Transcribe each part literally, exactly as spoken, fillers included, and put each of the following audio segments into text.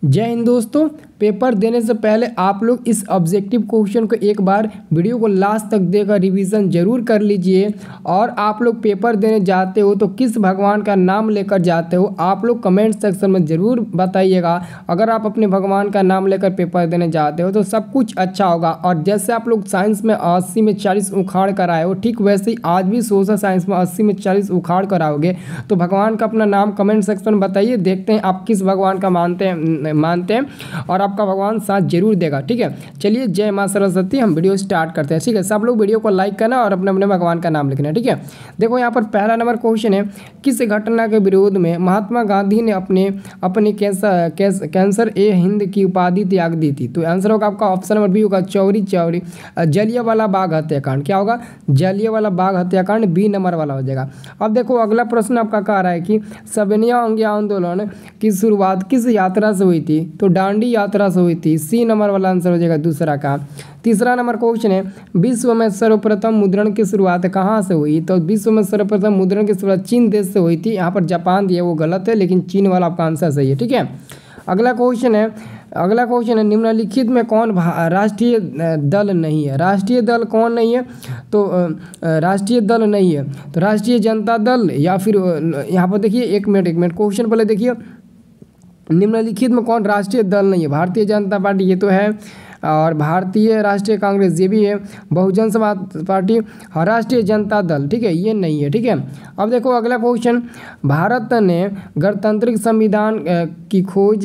जय हिंद दोस्तों। पेपर देने से पहले आप लोग इस ऑब्जेक्टिव क्वेश्चन को एक बार वीडियो को लास्ट तक देकर रिवीजन जरूर कर लीजिए। और आप लोग पेपर देने जाते हो तो किस भगवान का नाम लेकर जाते हो आप लोग कमेंट सेक्शन में ज़रूर बताइएगा। अगर आप अपने भगवान का नाम लेकर पेपर देने जाते हो तो सब कुछ अच्छा होगा। और जैसे आप लोग साइंस में अस्सी में चालीस उखाड़ कर आए हो, ठीक वैसे ही आज भी सोशल साइंस में अस्सी में चालीस उखाड़ कर आओगे। तो भगवान का अपना नाम कमेंट सेक्शन में बताइए, देखते हैं आप किस भगवान का मानते हैं मानते हैं और आपका भगवान साथ जरूर देगा। ठीक है, चलिए जय मां सरस्वती। हम वीडियो स्टार्ट करते हैं। ठीक है, सब लोग वीडियो को लाइक करना और अपने अपने भगवान का नाम लिखना है। ठीक है, देखो यहाँ पर पहला नंबर क्वेश्चन है, किस घटना के विरोध में महात्मा गांधी ने अपने अपने कैंसर कैंसर ए हिंद की उपाधि त्याग दी थी। तो आंसर होगा आपका ऑप्शन नंबर बी होगा चौरी चौरी जलियांवाला बाग हत्याकांड। क्या होगा? जलियांवाला बाग हत्याकांड, बी नंबर वाला हो जाएगा। अब देखो अगला प्रश्न आपका कह रहा है कि सविनय अंग्या आंदोलन की शुरुआत किस यात्रा से हुई थी। तो डांडी यात्रा से हुई थी, सी नंबर वाला आंसर हो जाएगा दूसरा का। तीसरा नंबर क्वेश्चन है, विश्व में सर्वप्रथम मुद्रण की शुरुआत कहाँ से हुई। तो विश्व में सर्वप्रथम मुद्रण की शुरुआत चीन देश से हुई थी। यहाँ पर जापान दिया वो गलत है, लेकिन चीन वाला आपका आंसर सही है। ठीक है, अगला क्वेश्चन है अगला क्वेश्चन है निम्नलिखित में कौन राष्ट्रीय दल नहीं है। राष्ट्रीय दल कौन नहीं है? तो राष्ट्रीय दल नहीं है तो राष्ट्रीय जनता दल या फिर यहाँ पर देखिए एक मिनट एक मिनट क्वेश्चन पहले देखिए, निम्नलिखित में कौन राष्ट्रीय दल नहीं है। भारतीय जनता पार्टी ये तो है, और भारतीय राष्ट्रीय कांग्रेस ये भी है, बहुजन समाज पार्टी, राष्ट्रीय जनता दल, ठीक है, ये नहीं है। ठीक है, अब देखो अगला क्वेश्चन, भारत ने गणतांत्रिक संविधान की खोज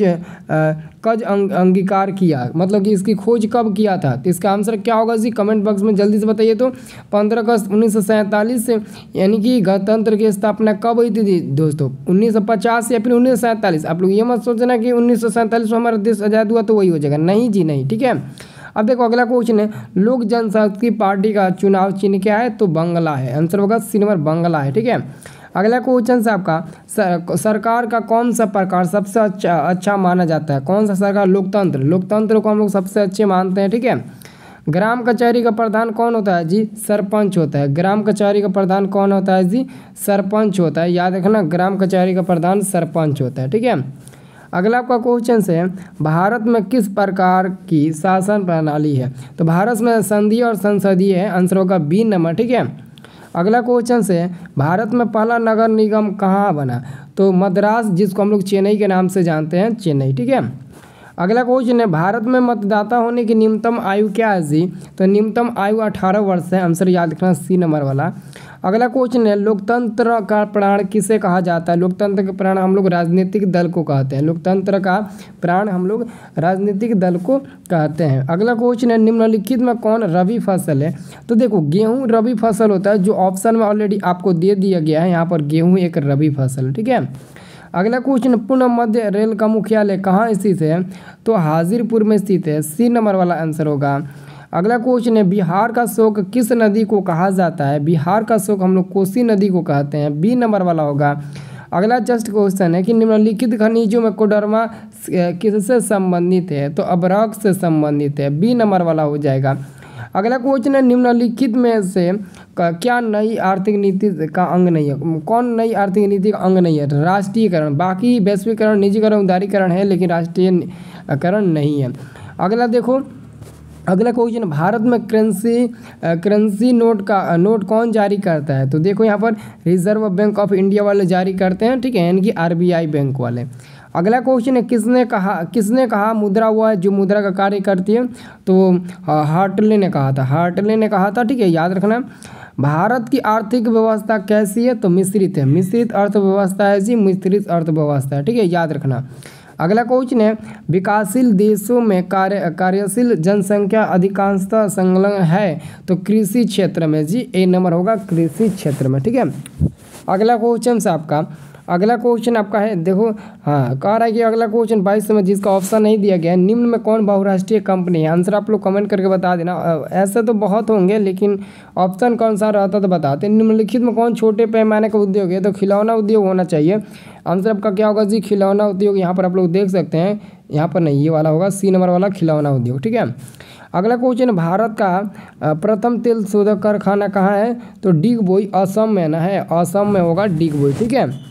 कब अंगीकार किया, मतलब कि इसकी खोज कब किया था। तो इसका आंसर क्या होगा जी, कमेंट बॉक्स में जल्दी से बताइए। तो पंद्रह अगस्त उन्नीस सौ सैंतालीस से, यानी कि गणतंत्र की स्थापना कब हुई थी दोस्तों, उन्नीस सौ पचास या फिर उन्नीस सौ सैंतालीस। आप लोग ये मत सोचना कि उन्नीस सौ सैंतालीस में हमारा देश आज़ाद हुआ तो वही हो जाएगा, नहीं जी नहीं। ठीक है, अब देखो अगला क्वेश्चन है, लोक जनशक्ति पार्टी का चुनाव चिन्ह क्या है। तो बंगला है, आंसर होगा सी नंबर बंगला है। ठीक है, अगला क्वेश्चन से आपका सर, सरकार का कौन सा प्रकार सबसे अच्छा अच्छा माना जाता है। कौन सा सरकार? लोकतंत्र। लोकतंत्र को हम लोग सबसे अच्छे मानते हैं। ठीक है, ग्राम कचहरी का प्रधान कौन होता है जी? सरपंच होता है। ग्राम कचहरी का प्रधान कौन होता है जी? सरपंच होता है। याद रखना, ग्राम कचहरी का प्रधान सरपंच होता है। ठीक है, अगला आपका क्वेश्चन है, भारत में किस प्रकार की शासन प्रणाली है। तो भारत में संघीय और संसदीय है, आंसर होगा बी नंबर। ठीक है, अगला क्वेश्चन से, भारत में पहला नगर निगम कहाँ बना। तो मद्रास, जिसको हम लोग चेन्नई के नाम से जानते हैं, चेन्नई। ठीक है, अगला क्वेश्चन है, भारत में मतदाता होने की न्यूनतम आयु क्या है जी। तो न्यूनतम आयु अठारह वर्ष है, आंसर याद रखना सी नंबर वाला। अगला क्वेश्चन है, लोकतंत्र का प्राण किसे कहा जाता है। लोकतंत्र का प्राण हम लोग राजनीतिक दल को कहते हैं। लोकतंत्र का प्राण हम लोग राजनीतिक दल को कहते हैं। अगला क्वेश्चन है, निम्नलिखित में कौन रबी फसल है। तो देखो गेहूं रबी फसल होता है, जो ऑप्शन में ऑलरेडी आपको दे दिया गया है। यहाँ पर गेहूं एक रबी फसल। ठीक है, अगला क्वेश्चन, पूर्ण मध्य रेल का मुख्यालय कहाँ स्थित है। तो हाजीरपुर में स्थित है, सी नंबर वाला आंसर होगा। अगला क्वेश्चन है, बिहार का शोक किस नदी को कहा जाता है। बिहार का शोक हम लोग कोसी नदी को कहते हैं, बी नंबर वाला होगा। अगला जस्ट क्वेश्चन है कि निम्नलिखित खनिजों में कोडरमा किससे संबंधित है। तो अभ्रक से संबंधित है, बी नंबर वाला हो जाएगा। अगला क्वेश्चन है, निम्नलिखित में से क्या नई आर्थिक नीति का अंग नहीं है। कौन नई आर्थिक नीति का अंग नहीं है। राष्ट्रीयकरण, बाकी वैश्वीकरण, निजीकरण, उदारीकरण है, लेकिन राष्ट्रीयकरण नहीं है। अगला देखो अगला क्वेश्चन, भारत में करेंसी करेंसी नोट का नोट कौन जारी करता है। तो देखो यहाँ पर रिजर्व बैंक ऑफ इंडिया वाले जारी करते हैं। ठीक है, यानी कि आरबीआई बैंक वाले। अगला क्वेश्चन है, किसने कहा किसने कहा मुद्रा वह है जो मुद्रा का कार्य करती है। तो हार्टले ने कहा था हार्टले ने कहा था। ठीक है, याद रखना। भारत की आर्थिक व्यवस्था कैसी है। तो मिश्रित है, मिश्रित अर्थव्यवस्था है जी, मिश्रित अर्थव्यवस्था है। ठीक है, याद रखना। अगला क्वेश्चन है, विकासशील देशों में कार्य कार्यशील जनसंख्या अधिकांशतः संलग्न है। तो कृषि क्षेत्र में जी, ए नंबर होगा कृषि क्षेत्र में। ठीक है, अगला क्वेश्चन से आपका अगला क्वेश्चन आपका है, देखो हाँ कह रहा है कि अगला क्वेश्चन बाईस में जिसका ऑप्शन नहीं दिया गया है, निम्न में कौन बहुराष्ट्रीय कंपनी है। आंसर आप लोग कमेंट करके बता देना। ऐसे तो बहुत होंगे, लेकिन ऑप्शन कौन सा रहता तो बताते। निम्नलिखित में कौन छोटे पैमाने का उद्योग है। तो खिलौना उद्योग होना चाहिए, आंसर आपका क्या होगा जी, खिलौना उद्योग। यहाँ पर आप लोग देख सकते हैं, यहाँ पर नहीं, ये वाला होगा सी नंबर वाला, खिलौना उद्योग। ठीक है, अगला क्वेश्चन, भारत का प्रथम तेल शोधक कारखाना कहाँ है। तो डिगबोई असम में ना है, असम में होगा डिगबोई। ठीक है,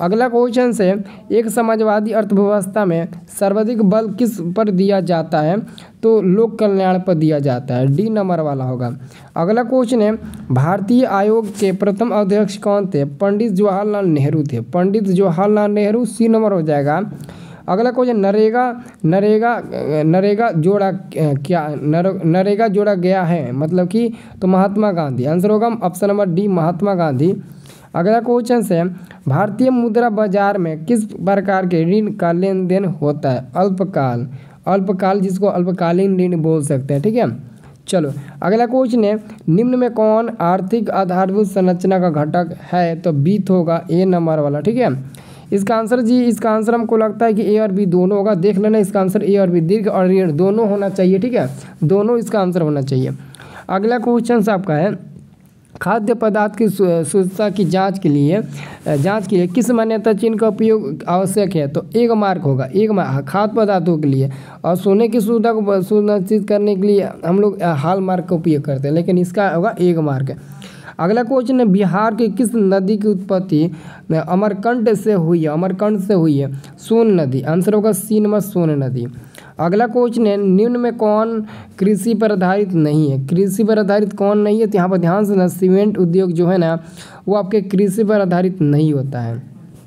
अगला क्वेश्चन से एक समाजवादी अर्थव्यवस्था में सर्वाधिक बल किस पर दिया जाता है? तो लोक कल्याण पर दिया जाता है, डी नंबर वाला होगा। अगला क्वेश्चन है भारतीय आयोग के प्रथम अध्यक्ष कौन थे? पंडित जवाहरलाल नेहरू थे, पंडित जवाहरलाल नेहरू, सी नंबर हो जाएगा। अगला क्वेश्चन नरेगा नरेगा नरेगा जोड़ा क्या नर, नरेगा जोड़ा गया है मतलब कि तो महात्मा गांधी, आंसर होगा option number D Mahatma Gandhi. अगला क्वेश्चन से भारतीय मुद्रा बाजार में किस प्रकार के ऋण का लेन देन होता है? अल्पकाल, अल्पकाल जिसको अल्पकालीन ऋण बोल सकते हैं, ठीक है। चलो अगला क्वेश्चन है निम्न में कौन आर्थिक आधारभूत संरचना का घटक है? तो बीत होगा, ए नंबर वाला, ठीक है। इसका आंसर जी इसका आंसर हमको लगता है कि ए और बी दोनों होगा, देख लेना इसका आंसर ए और बी, दीर्घ और ऋण दोनों होना चाहिए, ठीक है, दोनों इसका आंसर होना चाहिए। अगला क्वेश्चन आपका है खाद्य पदार्थ की शुद्धता की जांच के लिए जांच के लिए किस मान्यता चिन्ह का उपयोग आवश्यक है? तो एक मार्क होगा, एक मार्क खाद्य पदार्थों के लिए, और सोने की शुद्धता को सुनिश्चित करने के लिए हम लोग हाल मार्क का उपयोग करते हैं, लेकिन इसका होगा एक मार्क। अगला क्वेश्चन है बिहार की किस नदी की उत्पत्ति अमरकंटक से हुई है? अमरकंटक से हुई है, सोन नदी, आंसर होगा सी नंबर सोन नदी। अगला क्वेश्चन है निम्न में कौन कृषि पर आधारित नहीं है? कृषि पर आधारित कौन नहीं है? तो यहाँ पर ध्यान से ना, सीमेंट उद्योग जो है ना वो आपके कृषि पर आधारित नहीं होता है।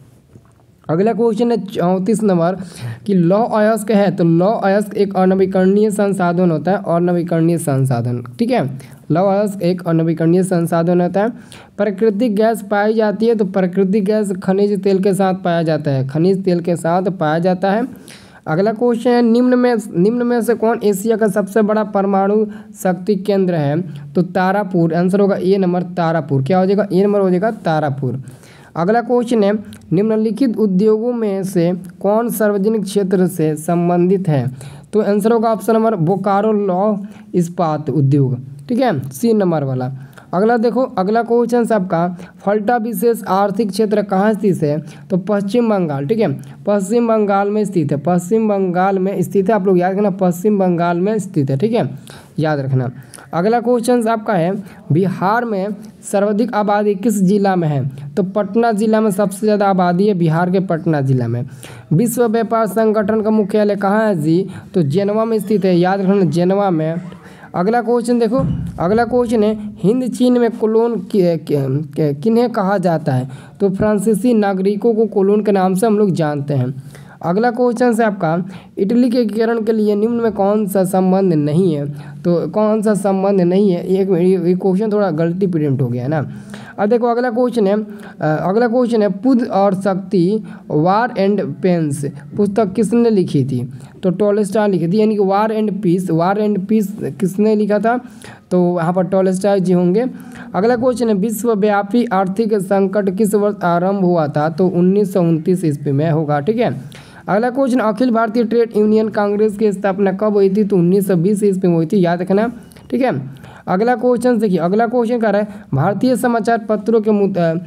अगला क्वेश्चन है चौंतीस नंबर कि लौह अयस्क है, तो लौह अयस्क एक अनवीकरणीय संसाधन होता है, अनवीकरणीय संसाधन, ठीक है। लौह अयस्क एक अनवीकरणीय संसाधन होता है। प्राकृतिक गैस पाई जाती है, तो प्राकृतिक गैस खनिज तेल के साथ पाया जाता है, खनिज तेल के साथ पाया जाता है। अगला क्वेश्चन है निम्न में निम्न में से कौन एशिया का सबसे बड़ा परमाणु शक्ति केंद्र है? तो तारापुर, आंसर होगा ए नंबर तारापुर, क्या हो जाएगा? ए नंबर हो जाएगा तारापुर। अगला क्वेश्चन है निम्नलिखित उद्योगों में से कौन सार्वजनिक क्षेत्र से संबंधित है? तो आंसर होगा ऑप्शन नंबर बोकारो लौह इस्पात उद्योग, ठीक है, सी नंबर वाला। अगला देखो अगला क्वेश्चन आपका फल्टा विशेष आर्थिक क्षेत्र कहाँ स्थित है? तो पश्चिम बंगाल, ठीक है, पश्चिम बंगाल में स्थित है, पश्चिम बंगाल में स्थित है, आप लोग याद रखना पश्चिम बंगाल में स्थित है, ठीक है, याद रखना। अगला क्वेश्चन आपका है बिहार में सर्वाधिक आबादी किस जिला में है? तो पटना जिला में सबसे ज़्यादा आबादी है, बिहार के पटना जिला में। विश्व व्यापार संगठन का मुख्यालय कहाँ है जी? तो जेनेवा में स्थित है, याद रखना जेनेवा में। अगला क्वेश्चन देखो अगला क्वेश्चन है हिंद चीन में कोलोन किन्हें कहा जाता है? तो फ्रांसीसी नागरिकों को कोलोन के नाम से हम लोग जानते हैं। अगला क्वेश्चन है आपका इटली के एकीकरण के लिए निम्न में कौन सा संबंध नहीं है? तो कौन सा संबंध नहीं है? एक ये क्वेश्चन थोड़ा गलती प्रिंट हो गया है ना। अब देखो अगला क्वेश्चन है अगला क्वेश्चन है बुद्ध और शक्ति वार एंड पेंस पुस्तक किसने लिखी थी? तो टॉलस्टॉय लिखी थी, यानी कि War and Peace War and Peace किसने लिखा था? तो यहाँ पर टॉलस्टॉय जी होंगे। अगला क्वेश्चन है विश्वव्यापी आर्थिक संकट किस वर्ष आरंभ हुआ था? तो उन्नीस सौ उनतीस ईस्वी में होगा, ठीक है। अगला question Akhil Bharatiya trade union Congress की स्थापना कब हुई थी? तो उन्नीस सौ बीस ईस्वी में हुई थी, याद रखना, ठीक है। अगला क्वेश्चन देखिए अगला क्वेश्चन कह रहा है भारतीय समाचार पत्रों के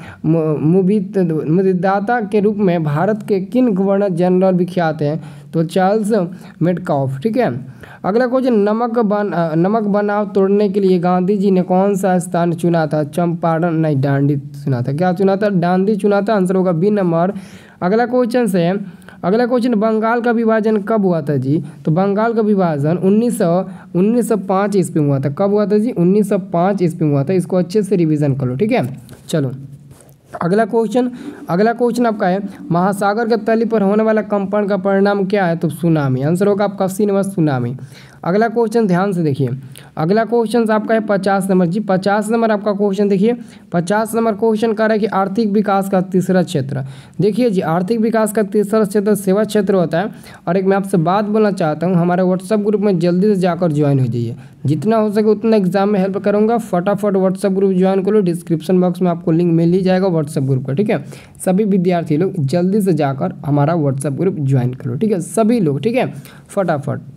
मुद्दाता के रूप में भारत के किन गवर्नर जनरल विख्यात हैं? तो चार्ल्स मेटकाफ, ठीक है। अगला क्वेश्चन नमक बन नमक बनाव तोड़ने के लिए गांधी जी ने कौन सा स्थान चुना था? चंपारण नहीं डांडी चुना था, क्या चुना था? डांडी चुना था, आंसर होगा बी नंबर। अगला क्वेश्चन से अगला क्वेश्चन बंगाल का विभाजन कब हुआ था जी? तो बंगाल का विभाजन उन्नीस सौ उन्नीस सौ पाँच ईस्वी में हुआ था। कब हुआ था जी? उन्नीस सौ पाँच ईस्वी में हुआ था। इसको अच्छे से रिवीजन कर लो, ठीक है। चलो अगला क्वेश्चन अगला क्वेश्चन आपका है महासागर के तली पर होने वाला कंपन का परिणाम क्या है? तो सुनामी, आंसर होगा आपका सी नंबर सुनामी। अगला क्वेश्चन ध्यान से देखिए अगला क्वेश्चन आपका है पचास नंबर जी पचास नंबर आपका क्वेश्चन देखिए पचास नंबर क्वेश्चन कह रहा है कि आर्थिक विकास का तीसरा क्षेत्र। देखिए जी आर्थिक विकास का तीसरा क्षेत्र सेवा क्षेत्र होता है। और एक मैं आपसे बात बोलना चाहता हूँ, हमारे व्हाट्सअप ग्रुप में जल्दी से जाकर ज्वाइन हो जाइए, जितना हो सके उतना एग्जाम में हेल्प करूँगा। फटाफट व्हाट्सअप ग्रुप ज्वाइन कर लो, डिस्क्रिप्शन बॉक्स में आपको लिंक मिल ही जाएगा व्हाट्सअप ग्रुप का, ठीक है। सभी विद्यार्थी लोग जल्दी से जाकर हमारा व्हाट्सअप ग्रुप ज्वाइन करो, ठीक है, सभी लोग, ठीक है, फटाफट।